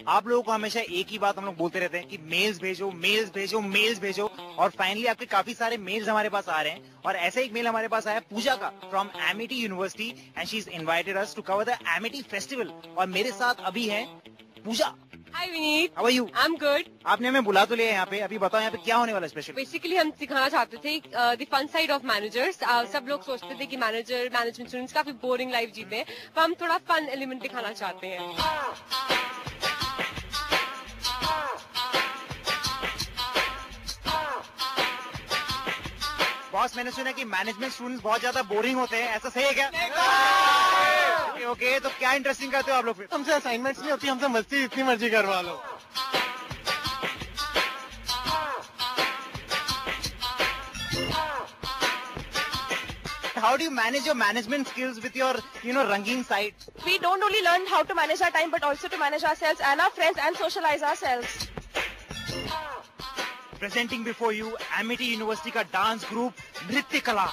आप लोगों को हमेशा एक ही बात हम लोग बोलते रहते हैं कि मेल्स भेजो, मेल्स भेजो, मेल्स भेजो, और फाइनली आपके काफी सारे मेल्स हमारे पास आ रहे हैं। और ऐसा एक मेल हमारे पास आया पूजा का from Amity University and she is invited us to cover the Amity festival. और मेरे साथ अभी है Pooja. Hi Vineet, how are you? I am good. आपने हमें बुला तो लिया यहाँ पे, अभी बताओ यहाँ पे क्या होने वाला स्पेशल? बेसिकली हम सिखाना चाहते थे the fun side of managers. सब लोग सोचते थे कि मैनेजमेंट स्टूडेंट्स काफी बोरिंग लाइफ जीते हैं, तो हम थोड़ा फन एलिमेंट दिखाना चाहते हैं। बॉस, मैंने सुना कि मैनेजमेंट स्टूडेंट्स बहुत ज्यादा बोरिंग होते हैं, ऐसा सही है क्या? ओके, तो क्या इंटरेस्टिंग करते हो आप लोग फिर? हमसे असाइनमेंट्स नहीं होती, हमसे मस्ती जितनी मर्जी करवा लो। How do you manage your management skills with your, rangeen side? We don't only learn how to manage our time, but also to manage ourselves and our friends and socialize ourselves. Presenting before you, Amity University का dance group नृत्य कला।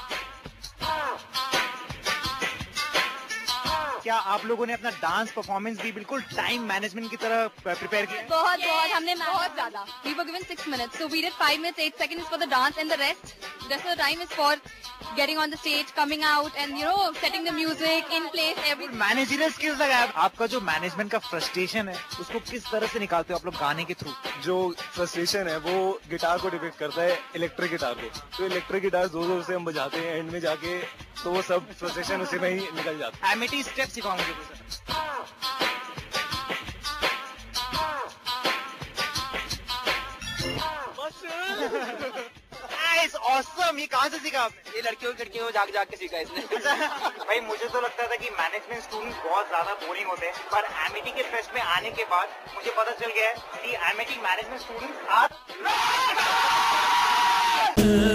क्या आप लोगों ने अपना dance performance भी बिल्कुल टाइम मैनेजमेंट की तरह प्रिपेयर किया? बहुत हमने बहुत ज्यादा। We were given 6 minutes, so we did 5 minutes 8 seconds for the dance, and the rest of the time is for getting on the stage, coming out, and setting the music in place. Everything. Managerial skills लगाया। आपका जो management का frustration है उसको किस तरह से निकालते हो आप लोग गाने के थ्रू? जो फ्रस्ट्रेशन है वो गिटार को डिपिक्ट करता है, इलेक्ट्रिक गिटार को। तो इलेक्ट्रिक गिटार जोर जोर से हम बजाते हैं, एंड में जाके तो वो सब फ्रस्ट्रेशन उसी में ही निकल जाता है। एमिटी स्टेप सिखाओ मुझे कुछ। ऑसम, ये कहाँ से सीखा आपने? ये लड़कियों जाग के सीखा इसने। भाई मुझे तो लगता था कि मैनेजमेंट स्टूडेंट बहुत ज्यादा बोरिंग होते हैं, पर एमिटी के फेस्ट में आने के बाद मुझे पता चल गया है कि एमिटी मैनेजमेंट स्टूडेंट